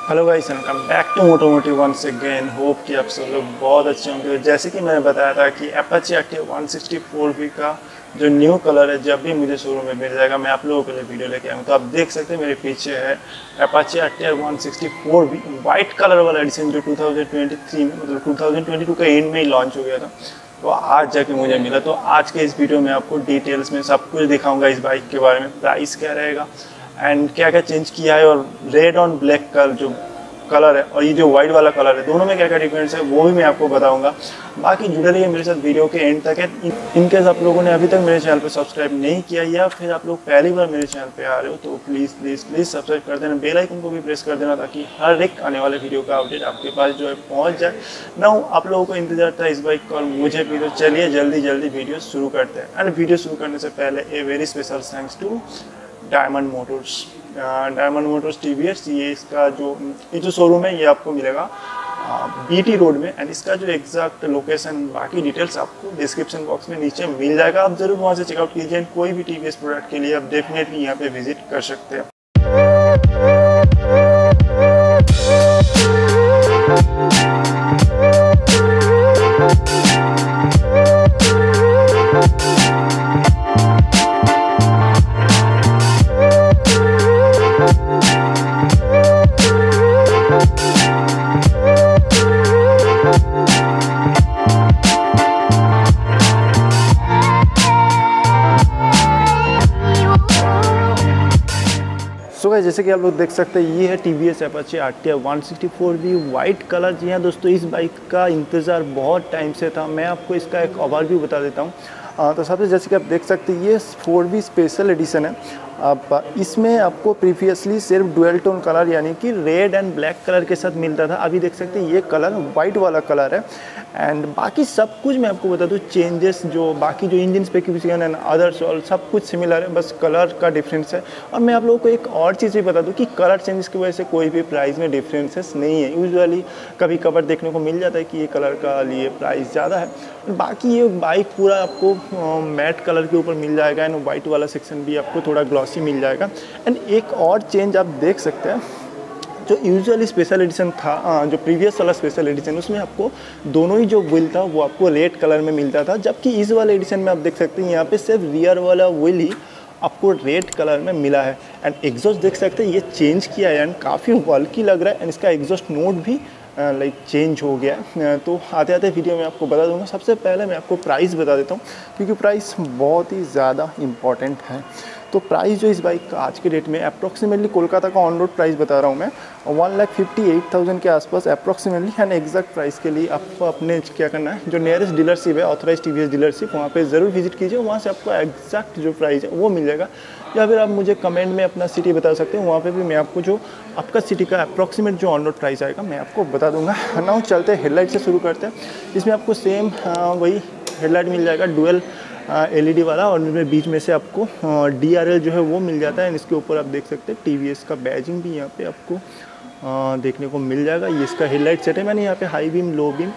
Hello guys, welcome back to Motomotive once again. Hope कि आप सब लोग बहुत अच्छे होंगे। जैसे कि मैंने बताया था कि अपाचे एक्टिव 164V का जो न्यू कलर है जब भी मुझे शोरूम में मिल जाएगा मैं आप लोगों के लिए वीडियो लेके आऊँगा। तो आप देख सकते हैं मेरे पीछे है Apache active 164V white colour वाला एडिशन जो 2023 में मतलब 2022 का एंड में ही लॉन्च हो गया था। तो आज जाके मुझे मिला। तो आज के इस वीडियो में आपको डिटेल्स में सब कुछ दिखाऊंगा इस बाइक के बारे में, प्राइस क्या रहेगा एंड क्या क्या चेंज किया है, और रेड ऑन ब्लैक का जो कलर है और ये जो वाइट वाला कलर है दोनों में क्या क्या डिफरेंस है वो भी मैं आपको बताऊंगा। बाकी जुड़े रहिए मेरे साथ वीडियो के एंड तक है। इनकेस आप लोगों ने अभी तक मेरे चैनल पर सब्सक्राइब नहीं किया या फिर आप लोग पहली बार मेरे चैनल पे आ रहे हो तो प्लीज़ प्लीज़ प्लीज़ सब्सक्राइब कर देना, बेल आइकन को भी प्रेस कर देना ताकि हर एक आने वाले वीडियो का अपडेट आपके पास जो है पहुँच जाए ना। आप लोगों को इंतजार था इस बाइक का और मुझे भी। तो चलिए जल्दी जल्दी वीडियो शुरू करते हैं। एंड वीडियो शुरू करने से पहले a very special thanks to Diamond Motors. Diamond Motors TVS, ये इसका जो शोरूम है ये आपको मिलेगा बीटी रोड में। एंड इसका जो एग्जैक्ट लोकेशन बाकी डिटेल्स आपको डिस्क्रिप्शन बॉक्स में नीचे मिल जाएगा। आप ज़रूर वहाँ से चेकआउट कीजिए। कोई भी टीवीएस प्रोडक्ट के लिए आप डेफिनेटली यहाँ पे विजिट कर सकते हैं। जैसे कि आप लोग देख सकते हैं ये है TVS Apache RTR 164V white colour. जी हाँ दोस्तों, इस बाइक का इंतज़ार बहुत टाइम से था। मैं आपको इसका एक ओवरव्यू बता देता हूँ। तो सबसे जैसे कि आप देख सकते हैं ये 4V स्पेशल एडिशन है। अब इसमें आपको प्रीवियसली सिर्फ डुअल टोन कलर यानी कि रेड एंड ब्लैक कलर के साथ मिलता था। अभी देख सकते हैं ये कलर वाइट वाला कलर है। एंड बाकी सब कुछ मैं आपको बता दूँ, चेंजेस जो बाकी जो engine specification and others all सब कुछ सिमिलर है, बस कलर का डिफरेंस है। और मैं आप लोगों को एक और चीज़ भी बता दूँ कि कलर चेंजेस की वजह से कोई भी प्राइस में डिफरेंसेस नहीं है। यूजुअली कभी कभार देखने को मिल जाता है कि ये कलर का लिए प्राइस ज़्यादा है। बाकी ये बाइक पूरा आपको मैट कलर के ऊपर मिल जाएगा एंड वाइट वाला सेक्शन भी आपको थोड़ा ग्लॉसी मिल जाएगा। एंड एक और चेंज आप देख सकते हैं, जो यूजुअली स्पेशल एडिशन था, जो प्रीवियस वाला स्पेशल एडिशन उसमें आपको दोनों ही जो व्हील था वो आपको रेड कलर में मिलता था, जबकि इस वाले एडिशन में आप देख सकते हैं यहाँ पे सिर्फ रियर वाला व्हील ही आपको रेड कलर में मिला है। एंड एग्जॉस्ट देख सकते हैं ये चेंज किया है एंड काफ़ी बल्की लग रहा है। एंड इसका एग्जॉस्ट नोट भी लाइक चेंज हो गया है। तो आते आते वीडियो में आपको बता दूंगा। सबसे पहले मैं आपको प्राइस बता देता हूँ क्योंकि प्राइस बहुत ही ज़्यादा इम्पॉर्टेंट है। तो प्राइस जो इस बाइक का आज के डेट में अप्रॉक्सीमेटली कोलकाता का ऑन रोड प्राइस बता रहा हूँ मैं 1,58,000 के आसपास अप्रॉक्सीमेटली। एंड एग्जैक्ट प्राइस के लिए आपको अपने क्या करना है, जो नियरेस्ट डीलरशिप है ऑथराइज टीवीएस डीलरशिप, वहाँ पे ज़रूर विजिट कीजिए। वहाँ से आपको एग्जैक्ट जो प्राइस है वो मिल जाएगा। या फिर आप मुझे कमेंट में अपना सिटी बता सकते हैं, वहाँ पे भी मैं आपको जो आपका सिटी का अप्रॉक्सीमेट जो ऑन रोड प्राइस आएगा मैं आपको बता दूंगा। नाउ चलते हैं हेडलाइट से शुरू करते हैं। इसमें आपको सेम वही हेडलाइट मिल जाएगा डुअल एलईडी वाला, और इसमें बीच में से आपको DRL जो है वो मिल जाता है। इसके ऊपर आप देख सकते हैं टीवीएस का बैजिंग भी यहाँ पे आपको देखने को मिल जाएगा। ये इसका हेडलाइट सेट है। मैंने यहाँ पे हाई बीम लो बीम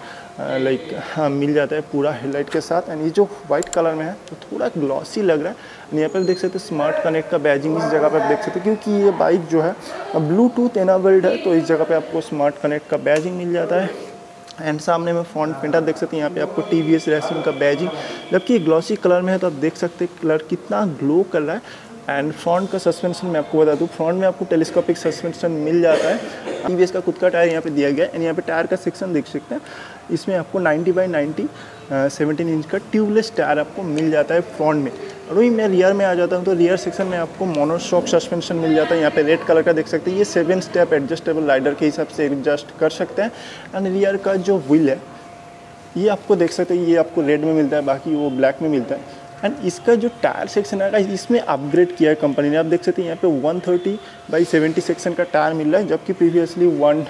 मिल जाता है पूरा हेडलाइट के साथ। एंड ये जो वाइट कलर में है तो थोड़ा ग्लॉसी लग रहा है। यहाँ पर देख सकते हैं स्मार्ट कनेक्ट का बैजिंग इस जगह पर आप देख सकते हैं, क्योंकि ये बाइक जो है ब्लूटूथ एनाबल्ड है तो इस जगह पर आपको स्मार्ट कनेक्ट का बैजिंग मिल जाता है। एंड सामने में फ्रंट फेंडर देख सकते हैं, यहाँ पे आपको टीवीएस रेसिंग का बैजिंग, जबकि ग्लॉसी कलर में है तो आप देख सकते हैं कलर कितना ग्लो कर रहा है। एंड फ्रंट का सस्पेंशन मैं आपको बता दूँ, फ्रंट में आपको टेलीस्कोपिक सस्पेंशन मिल जाता है। टीवीएस का खुद का टायर यहाँ पे दिया गया है। एंड यहाँ पे टायर का सेक्शन देख सकते हैं, इसमें आपको 90/90 17 इंच का ट्यूबलेस टायर आपको मिल जाता है फ्रंट में। और वही मैं रियर में आ जाता हूँ तो रियर सेक्शन में आपको मोनोशॉक सस्पेंशन मिल जाता है। यहाँ पे रेड कलर का देख सकते हैं, ये 7 स्टेप एडजस्टेबल राइडर के हिसाब से एडजस्ट कर सकते हैं। एंड रियर का जो व्हील है ये आपको देख सकते हैं, ये आपको रेड में मिलता है, बाकी वो ब्लैक में मिलता है। एंड इसका जो टायर सेक्शन है इसमें अपग्रेड किया है कंपनी ने। आप देख सकते हैं यहाँ पे 130/70 सेक्शन का टायर मिल रहा है, जबकि प्रीवियसली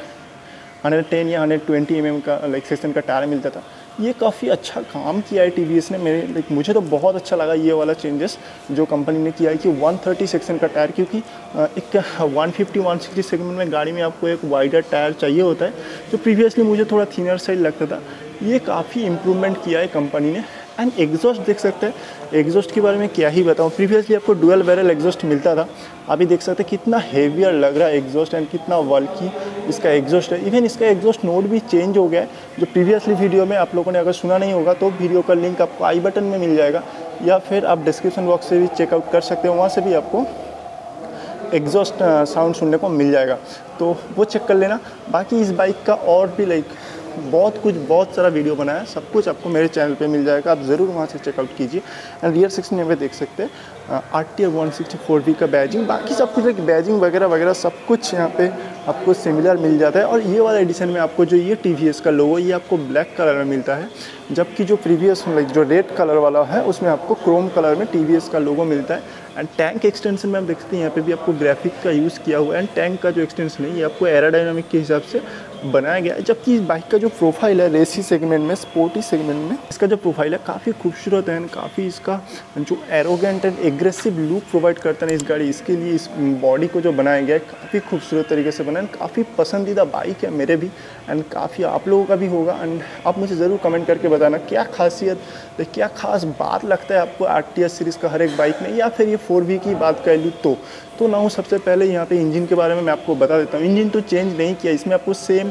110 या 120 mm का सेक्शन का टायर मिलता था। ये काफ़ी अच्छा काम किया है टीवीएस ने। मुझे तो बहुत अच्छा लगा ये वाला चेंजेस जो कंपनी ने किया है कि 130 सेक्शन का टायर, क्योंकि एक 150-160 सेगमेंट में गाड़ी में आपको एक वाइडर टायर चाहिए होता है, जो प्रीवियसली मुझे थोड़ा थिनर साइड लगता था। ये काफ़ी इम्प्रूवमेंट किया है कंपनी ने। एंड एग्जॉस्ट देख सकते हैं, एग्जॉस्ट के बारे में क्या ही बताऊँ। प्रीवियसली आपको डुअल बैरल एग्जॉस्ट मिलता था, अभी देख सकते हैं कितना हेवियर लग रहा है एग्जॉस्ट एंड कितना बल्कि इसका एग्जॉस्ट है। इवन इसका एग्जॉस्ट नोट भी चेंज हो गया है, जो प्रीवियसली वीडियो में आप लोगों ने अगर सुना नहीं होगा तो वीडियो का लिंक आपको आई बटन में मिल जाएगा, या फिर आप डिस्क्रिप्शन बॉक्स से भी चेकआउट कर सकते हो, वहाँ से भी आपको एग्जॉस्ट साउंड सुनने को मिल जाएगा, तो वो चेक कर लेना। बाकी इस बाइक का और भी बहुत सारा वीडियो बनाया है, सब कुछ आपको मेरे चैनल पे मिल जाएगा, आप ज़रूर वहाँ से चेकआउट कीजिए। एंड रियर सेक्शन में देख सकते हैं RTR 164V का बैजिंग, बाकी सब कुछ बैजिंग वगैरह सब कुछ यहाँ पे आपको सिमिलर मिल जाता है। और ये वाला एडिशन में आपको जो ये TVS का लोगो ये आपको ब्लैक कलर में मिलता है, जबकि जो प्रीवियस जो रेड कलर वाला है उसमें आपको क्रोम कलर में TVS का लोगो मिलता है। एंड टैंक एक्सटेंशन में आप देख सकते हैं यहाँ पे भी आपको ग्राफिक का यूज़ किया हुआ है, एंड टैंक का जो एक्सटेंशन है ये आपको एरोडायनामिक के हिसाब से बनाया गया है। जबकि इस बाइक का जो प्रोफाइल है रेसी सेगमेंट में, स्पोर्टी सेगमेंट में इसका जो प्रोफाइल है काफ़ी खूबसूरत है, एंड काफ़ी इसका जो arrogant and aggressive look provide करता है इस गाड़ी, इसके लिए इस बॉडी को जो बनाया गया है काफ़ी खूबसूरत तरीके से बना है, काफ़ी पसंदीदा बाइक है मेरे भी, एंड काफ़ी आप लोगों का भी होगा। एंड आप मुझे ज़रूर कमेंट करके बताना क्या खासियत, क्या खास बात लगता है आपको RTR सीरीज़ का हर एक बाइक में, या फिर ये 4V की बात कर लूँ तो ना हूँ। सबसे पहले यहाँ पे इंजन के बारे में मैं आपको बता देता हूँ। इंजन तो चेंज नहीं किया, इसमें आपको सेम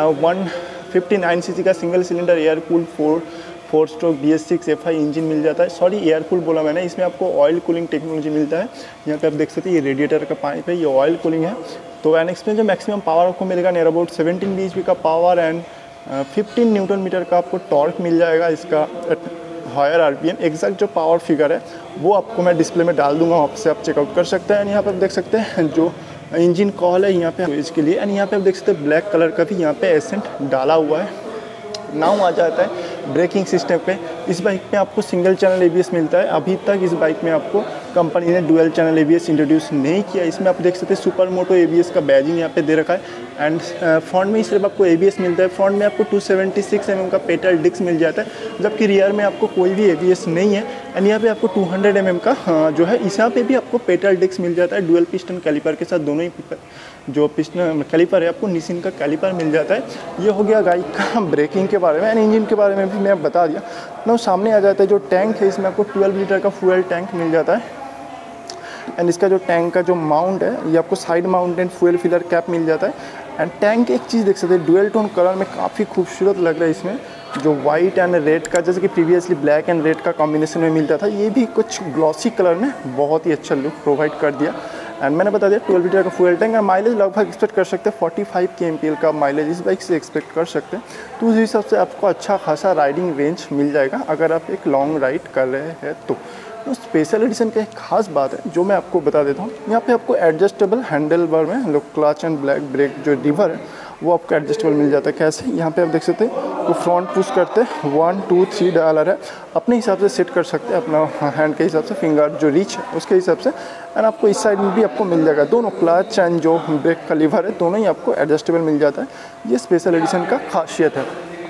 159cc का single cylinder air cool 4 stroke BS6 FI engine मिल जाता है। सॉरी, एयर कूल बोला मैंने, इसमें आपको ऑयल कूलिंग टेक्नोलॉजी मिलता है। यहाँ पे आप देख सकते हैं ये रेडिएटर का पाइप है, ये ऑयल कूलिंग है। तो NX में जो मैक्सिमम पावर आपको मिलेगा नियर अबाउट 17 bhp का पावर एंड 15 न्यूटन मीटर का आपको टॉर्क मिल जाएगा। इसका हायर RPM एग्जैक्ट जो पावर फिगर है वो आपको मैं डिस्प्ले में डाल दूंगा, वहाँ से आप चेकआउट कर सकते हैं। यहाँ पर आप देख सकते हैं जो इंजन कॉल है यहाँ पे इसके लिए, एंड यहाँ पे आप देख सकते हैं ब्लैक कलर का भी यहाँ पे एसेंट डाला हुआ है। नाउ आ जाता है ब्रेकिंग सिस्टम पे। इस बाइक में आपको सिंगल चैनल ABS मिलता है। अभी तक इस बाइक में आपको कंपनी ने डुअल चैनल ABS इंट्रोड्यूस नहीं किया। इसमें आप देख सकते हैं सुपर मोटो ABS का बैजिंग यहाँ पे दे रखा है, एंड फ्रंट में सिर्फ आपको ABS मिलता है। फ्रंट में आपको 276 mm का पेटल डिस्क मिल जाता है, जबकि रियर में आपको कोई भी ABS नहीं है। एंड यहाँ पे आपको 200 mm का जो है इस यहाँ पे भी आपको पेटल डिस्क मिल जाता है, डुअल पिस्टन कैलिपर के साथ। दोनों ही जो पिस्टन कैलिपर है आपको निसिन का कैलिपर मिल जाता है। ये हो गया बाइक का ब्रेकिंग के बारे में, एंड इंजन के बारे में भी मैं बता दिया। ना सामने आ जाता है जो टैंक है, इसमें आपको 12 लीटर का फ्यूल टैंक मिल जाता है। एंड इसका जो टैंक का जो माउंट है ये आपको side mounted fuel filler cap मिल जाता है। एंड टैंक एक चीज़ देख सकते हैं, डुअल टोन कलर में काफ़ी खूबसूरत लग रहा है। इसमें जो वाइट एंड रेड का, जैसे कि प्रीवियसली ब्लैक एंड रेड का कॉम्बिनेशन में मिलता था, ये भी कुछ ग्लॉसी कलर में बहुत ही अच्छा लुक प्रोवाइड कर दिया। एंड मैंने बता दिया 12 लीटर का फ्यूल टैंक, और माइलेज लगभग एक्सपेक्ट कर सकते हैं 45 kmpl का माइलेज इस बाइक से एक्सपेक्ट कर सकते हैं। तो उस हिसाब से आपको अच्छा खासा राइडिंग रेंज मिल जाएगा अगर आप एक लॉन्ग राइड कर रहे हैं तो। स्पेशल एडिशन का एक खास बात है जो मैं आपको बता देता हूँ, यहाँ पे आपको एडजस्टेबल हैंडल बार में लोग क्लच एंड ब्रेक जो लीवर है वो आपको एडजस्टेबल मिल जाता है। कैसे, यहाँ पे आप देख सकते हैं वो फ्रंट पुश करते हैं 1 2 3 डायलर है, अपने हिसाब से सेट कर सकते हैं अपना हैंड के हिसाब से, फिंगर जो रीच है उसके हिसाब से। एंड आपको इस साइड में भी आपको मिल जाएगा, दोनों क्लच एंड जो ब्रेक का लीवर है दोनों ही आपको एडजस्टेबल मिल जाता है। ये स्पेशल एडिशन का खासियत है।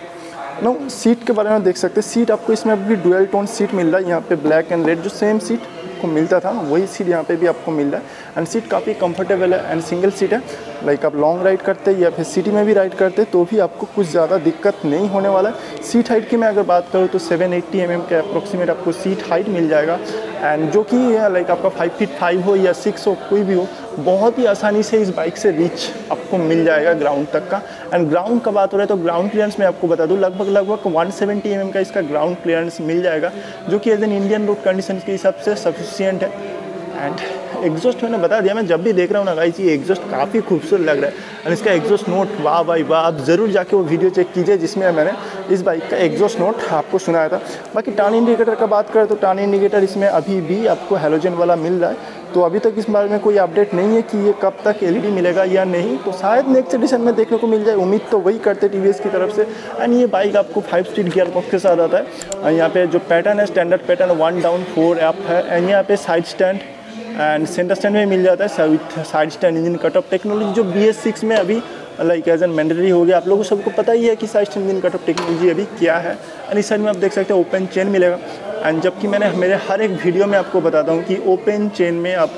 नो सीट के बारे में देख सकते हैं, सीट आपको इसमें भी डुअल टोन सीट मिल रहा है। यहाँ पे ब्लैक एंड रेड जो सेम सीट को मिलता था वही सीट यहाँ पे भी आपको मिल रहा है। एंड सीट काफ़ी कंफर्टेबल है एंड सिंगल सीट है। लाइक आप लॉन्ग राइड करते या फिर सिटी में भी राइड करते तो भी आपको कुछ ज़्यादा दिक्कत नहीं होने वाला है। सीट हाइट की मैं अगर बात करूँ तो 780 mm के अप्रोक्सीमेट आपको सीट हाइट मिल जाएगा। एंड जो कि लाइक आपका 5 फीट 5 हो या 6 हो कोई भी हो, बहुत ही आसानी से इस बाइक से रीच आपको मिल जाएगा ग्राउंड तक का। एंड ग्राउंड का बात हो रहा है तो ग्राउंड क्लियरेंस मैं आपको बता दूं लगभग 170 mm का इसका ग्राउंड क्लियरेंस मिल जाएगा, जो कि as an Indian road condition के हिसाब से सफिशिएंट है। एंड एग्जॉस्ट मैंने बता दिया, मैं जब भी देख रहा हूँ ना गाइस ये एग्जॉस्ट काफ़ी खूबसूरत लग रहा है। और इसका एग्जॉस्ट नोट वाह भाई वाह, आप ज़रूर जाके वो वीडियो चेक कीजिए जिसमें मैंने इस बाइक का एग्जॉस्ट नोट आपको सुनाया था। बाकी टर्न इंडिकेटर का बात करें तो टर्न इंडिकेटर इसमें अभी भी आपको हैलोजन वाला मिल रहा है, तो अभी तक इस बारे में कोई अपडेट नहीं है कि ये कब तक LED मिलेगा या नहीं, तो शायद नेक्स्ट एडिशन में देखने को मिल जाए। उम्मीद तो वही करते TVS की तरफ से। एंड ये बाइक आपको 5 स्पीड गियर बॉक्स के साथ आता है। यहाँ पे जो पैटर्न है स्टैंडर्ड पैटर्न 1 डाउन 4 अप है। एंड यहाँ पे side stand and centre stand में मिल जाता है with side stand engine cutoff technology, जो BS6 में अभी लाइक एज एन मैंडेटरी हो गया। आप लोगों को सबको पता ही है कि side stand engine cutoff technology अभी क्या है। एंड इस साइड में आप देख सकते हैं ओपन चेन मिलेगा। एंड जबकि मैंने मेरे हर एक वीडियो में आपको बताता हूँ कि ओपन चेन में आपको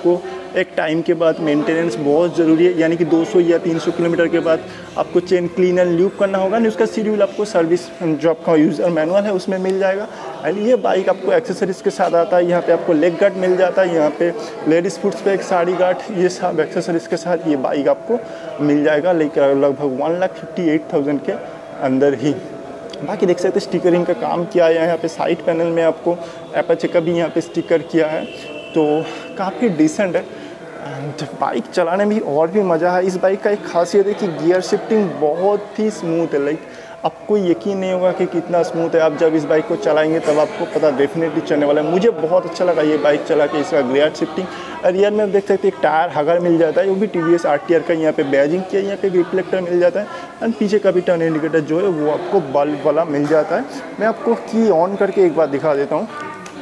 एक टाइम के बाद मेंटेनेंस बहुत ज़रूरी है, यानी कि 200 या 300 किलोमीटर के बाद आपको चेन क्लीन एंड ल्यूब करना होगा। नहीं उसका शेड्यूल आपको सर्विस जो आपका यूज़र मैनुअल है उसमें मिल जाएगा। एंड ये बाइक आपको एक्सेसरीज़ के साथ आता है। यहाँ पे आपको लेग गार्ड मिल जाता है, यहाँ पे लेडीज़ फुट्स पे एक साड़ी गार्ड, ये सब एक्सेसरीज़ के साथ ये बाइक आपको मिल जाएगा, लेकिन लगभग 1,58,000 के अंदर ही। बाकी देख सकते हैं स्टिकरिंग का काम किया है यहाँ पे। साइड पैनल में आपको एपाचे का भी यहाँ पे स्टिकर किया है, तो काफ़ी डिसेंट है। एंड बाइक चलाने में भी और भी मज़ा है। इस बाइक का एक खासियत है कि गियर शिफ्टिंग बहुत ही स्मूथ है। लाइक आपको यकीन नहीं होगा कि कितना स्मूथ है। आप जब इस बाइक को चलाएंगे तब आपको पता डेफिनेटली चलने वाला है। मुझे बहुत अच्छा लगा ये बाइक चला के, इसका गियर शिफ्टिंग। रियर में देख सकते हैं एक टायर हगर मिल जाता है, वो भी TVS RTR का यहाँ पे बैजिंग किया, यहाँ पे रिफ्लेक्टर मिल जाता है। एंड पीछे का भी टर्न इंडिकेटर जो है वो आपको बल्ब वाला मिल जाता है। मैं आपको की ऑन करके एक बार दिखा देता हूँ।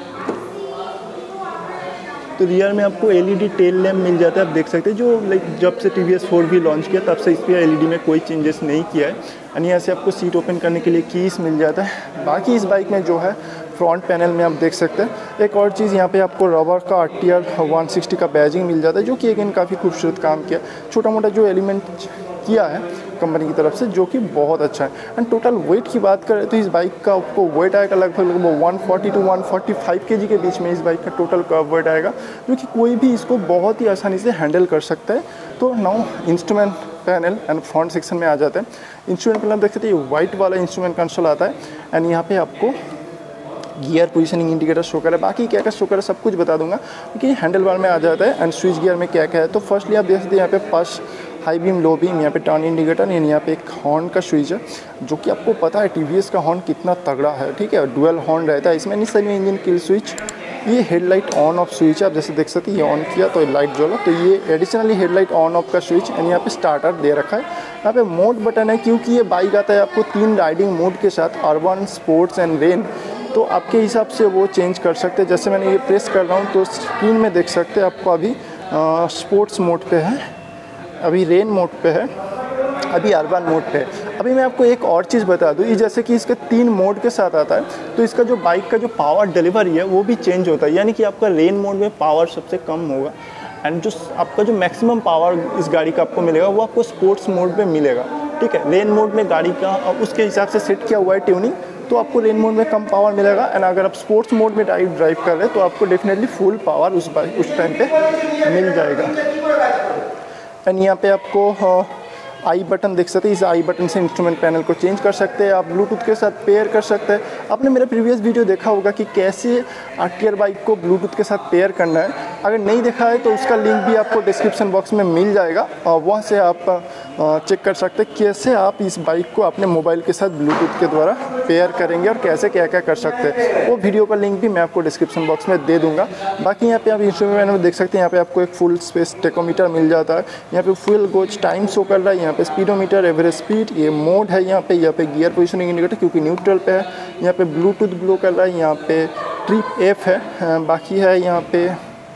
तो रियर में आपको LED टेल लैम्प मिल जाता है। आप देख सकते हैं जो लाइक जब से TVS 4V लॉन्च किया तब से इस पर LED में कोई चेंजेस नहीं किया है। एंड यहाँ से आपको सीट ओपन करने के लिए कीज मिल जाता है। बाकी इस बाइक में जो है फ्रंट पैनल में आप देख सकते हैं एक और चीज़, यहाँ पे आपको रबर का RTR 160 का बैजिंग मिल जाता है, जो कि अगेन काफ़ी खूबसूरत काम किया। छोटा मोटा जो एलिमेंट किया है कंपनी की तरफ से, जो कि बहुत अच्छा है। एंड टोटल वेट की बात करें तो इस बाइक का आपको वेट आएगा लगभग 140 to 145 kg के बीच में इस बाइक का टोटल वेट आएगा, जो कि कोई भी इसको बहुत ही आसानी से हैंडल कर सकता है। तो now instrument panel and front section में आ जाते हैं। इंस्ट्रूमेंट पैनल देख सकते हैं ये वाइट वाला इंस्ट्रूमेंट कंसोल आता है। एंड यहाँ पे आपको गियर पोजीशनिंग इंडिकेटर शो कर है, बाकी क्या क्या शो कर है सब कुछ बता दूंगा, क्योंकि हैंडल बार में आ जाता है। एंड स्विच गियर में क्या क्या है, तो फर्स्टली आप देख सकते हैं यहाँ पे first high beam, low beam, यहाँ पे टर्न इंडिकेटर, यहाँ पे एक हॉर्न का स्विच है, जो कि आपको पता है TVS का हॉर्न कितना तगड़ा है। ठीक है, डुअल हॉर्न रहता है इसमें। इनिशियल में इंजन किल स्विच, ये हेडलाइट ऑन ऑफ स्विच है। आप जैसे देख सकते हैं ये ऑन किया तो लाइट जला, तो ये एडिशनली हेडलाइट ऑन ऑफ का स्विच। एंड यहाँ पे स्टार्टर दे रखा है। यहाँ पे मोड बटन है, क्योंकि ये बाइक आता है आपको 3 राइडिंग मोड के साथ, अर्बन, स्पोर्ट्स एंड रेन। तो आपके हिसाब से वो चेंज कर सकते हैं। जैसे मैंने ये प्रेस कर रहा हूँ तो स्क्रीन में देख सकते हैं आपको अभी स्पोर्ट्स मोड पे है, अभी रेन मोड पे है, अभी अर्बन मोड पे है। अभी मैं आपको एक और चीज़ बता दूँ, ये जैसे कि इसके 3 मोड के साथ आता है, तो इसका जो बाइक का जो पावर डिलीवरी है वो भी चेंज होता है। यानी कि आपका रेन मोड में पावर सबसे कम होगा, एंड जो आपका जो मैक्सिमम पावर इस गाड़ी का आपको मिलेगा वो आपको स्पोर्ट्स मोड में मिलेगा। ठीक है, रेन मोड में गाड़ी का उसके हिसाब से सेट किया हुआ है ट्यूनिंग, तो आपको रेन मोड में कम पावर मिलेगा। एंड अगर आप स्पोर्ट्स मोड में ड्राइव कर रहे हैं तो आपको डेफिनेटली फुल पावर उस टाइम पे मिल जाएगा। एंड यहाँ पे आपको आई बटन देख सकते हैं। इस आई बटन से इंस्ट्रूमेंट पैनल को चेंज कर सकते हैं, आप ब्लूटूथ के साथ पेयर कर सकते हैं। आपने मेरा प्रीवियस वीडियो देखा होगा कि कैसे RTR बाइक को ब्लूटूथ के साथ पेयर करना है। अगर नहीं देखा है तो उसका लिंक भी आपको डिस्क्रिप्शन बॉक्स में मिल जाएगा, और वहाँ से आप चेक कर सकते हैं कैसे आप इस बाइक को अपने मोबाइल के साथ ब्लूटूथ के द्वारा पेयर करेंगे और कैसे क्या क्या कर सकते हैं। वो वीडियो का लिंक भी मैं आपको डिस्क्रिप्शन बॉक्स में दे दूँगा। बाकी यहाँ पे आप इंस्ट्रूमेंट पैनल में देख सकते हैं, यहाँ पे आपको एक फुल स्पेस टेकोमीटर मिल जाता है। यहाँ पे फ्यूल गोज टाइम शो कर रहा है, यहाँ पे स्पीडोमीटर, एवरेज स्पीड, ये मोड है। यहाँ पे गियर पोजिशनिंग इंडिकेटर क्योंकि न्यूट्रल पे है। यहाँ पे ब्लूटूथ ग्लो कर रहा है, यहाँ पे ट्रिप F है। बाकी है यहाँ पे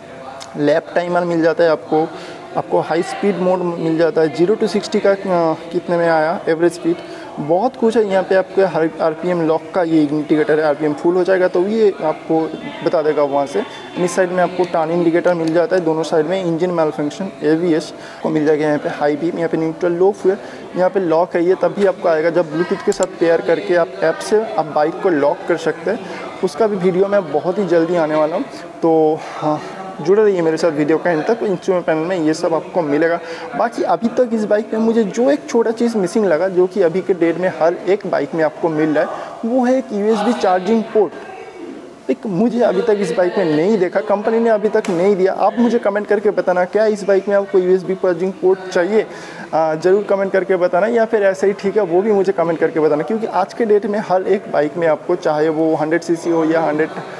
लैप टाइमर मिल जाता है आपको हाई स्पीड मोड मिल जाता है। 0 to 60 का कितने में आया, एवरेज स्पीड, बहुत कुछ है। यहाँ पे आपके RPM लॉक का ये इंडिकेटर है, RPM फुल हो जाएगा तो ये आपको बता देगा वहाँ से। इस साइड में आपको टर्न इंडिकेटर मिल जाता है, दोनों साइड में इंजन मैल फंक्शन ABS को मिल जाएगा। यहाँ पे हाई बीम, यहाँ पे न्यूट्रल, लो फ्यूल, यहाँ पे लॉक है। ये तभी आपको आएगा जब ब्लूटूथ के साथ पेयर करके आप ऐप से आप बाइक को लॉक कर सकते हैं। उसका भी वीडियो मैं बहुत ही जल्दी आने वाला हूँ, तो हाँ जुड़े रहिए मेरे साथ वीडियो का एंड तक। इंस्ट्रूमेंट पैनल में ये सब आपको मिलेगा। बाकी अभी तक इस बाइक में मुझे जो एक छोटा चीज़ मिसिंग लगा, जो कि अभी के डेट में हर एक बाइक में आपको मिल रहा है, वो है एक USB चार्जिंग पोर्ट। एक मुझे अभी तक इस बाइक में नहीं देखा, कंपनी ने अभी तक नहीं दिया। आप मुझे कमेंट करके बताना क्या इस बाइक में आपको USB चार्जिंग पोर्ट चाहिए, ज़रूर कमेंट करके बताना, या फिर ऐसे ही ठीक है वो भी मुझे कमेंट करके बताना। क्योंकि आज के डेट में हर एक बाइक में आपको, चाहे वो 100 cc हो या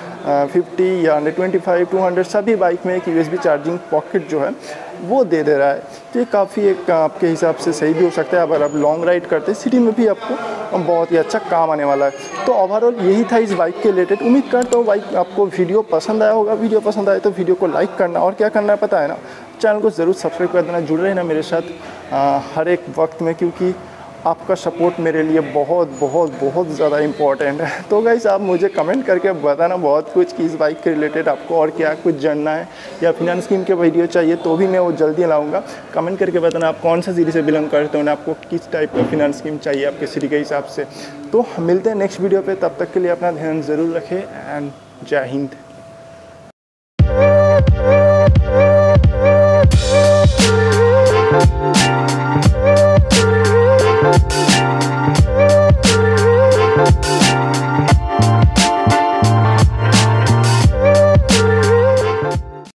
150 या 125, 200, सभी बाइक में एक USB चार्जिंग पॉकेट जो है वो दे रहा है। तो ये काफ़ी एक आपके हिसाब से सही भी हो सकता है। अगर आप लॉन्ग राइड करते हैं सिटी में भी आपको बहुत ही अच्छा काम आने वाला है। तो ओवरऑल यही था इस बाइक के रिलेटेड। उम्मीद करता हूँ बाइक आपको वीडियो पसंद आया होगा। वीडियो पसंद आए तो वीडियो को लाइक करना, और क्या करना है पता है ना, चैनल को ज़रूर सब्सक्राइब कर देना। जुड़े रहना मेरे साथ हर एक वक्त में, क्योंकि आपका सपोर्ट मेरे लिए बहुत बहुत बहुत ज़्यादा इम्पॉर्टेंट है। तो गाइस आप मुझे कमेंट करके बताना बहुत कुछ कि इस बाइक के रिलेटेड आपको और क्या कुछ जानना है, या फिनांस स्कीम के वीडियो चाहिए तो भी मैं वो जल्दी लाऊंगा। कमेंट करके बताना आप कौन सा सिटी से बिलोंग करते हो, आपको किस टाइप का फिनांस स्कीम चाहिए आपके सिटी के हिसाब से। तो मिलते हैं नेक्स्ट वीडियो पर, तब तक के लिए अपना ध्यान ज़रूर रखें एंड जय हिंद।